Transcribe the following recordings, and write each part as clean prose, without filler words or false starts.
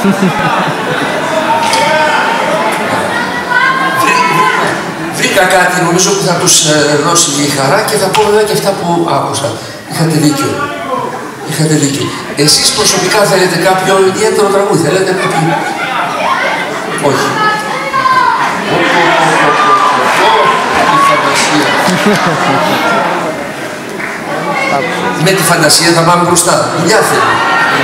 Βρήκα κάτι νομίζω που θα τους δώσει η χαρά και θα πω βέβαια και αυτά που άκουσα. Είχατε δίκιο. Είχατε δίκιο. Εσείς προσωπικά θέλετε κάποιο ιδιαίτερο τραγούδι, θέλετε κάποιο? Όχι. Με τη φαντασία θα πάμε μπροστά. Δουλειά θέλει.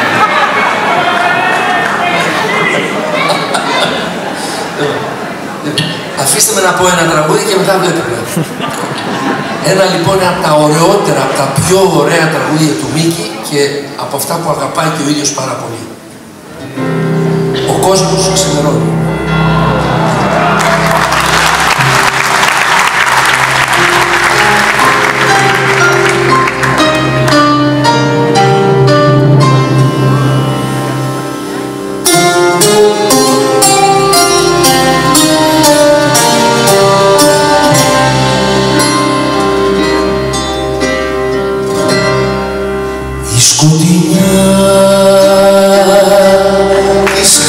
Αφήστε με να πω ένα τραγούδι και μετά βλέπουμε. Ένα λοιπόν από τα ωραιότερα, από τα πιο ωραία τραγούδια του Μίκη και από αυτά που αγαπάει και ο ίδιος πάρα πολύ. Ο κόσμος ξημερώνει. Η σκοτεινιά της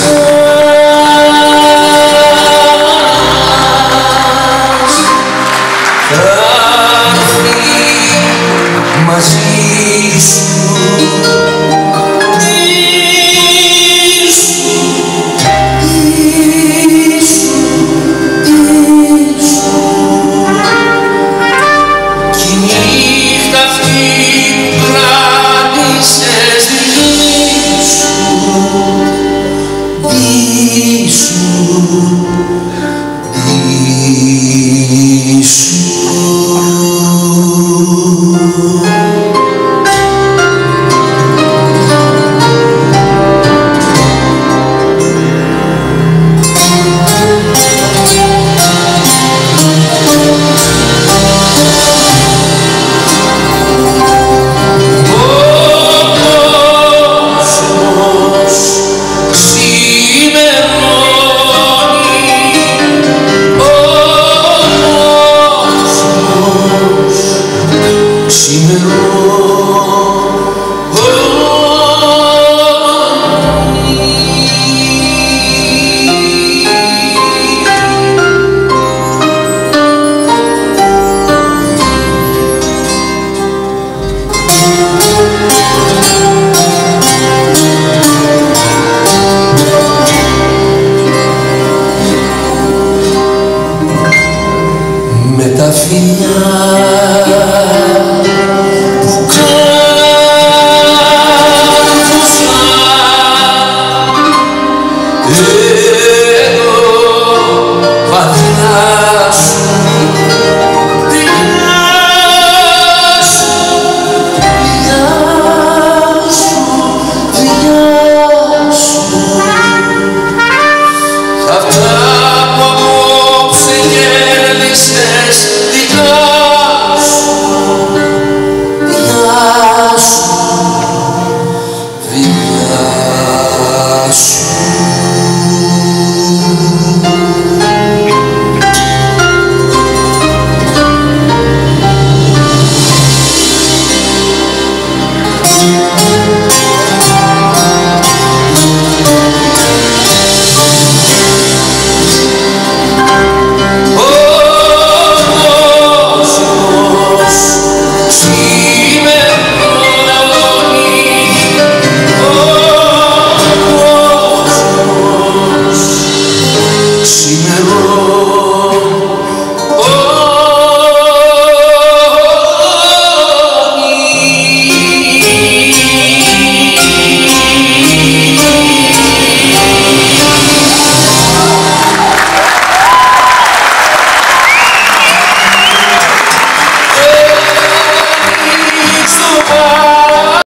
χαράς θα έρθει μαζί σου. Σήμερα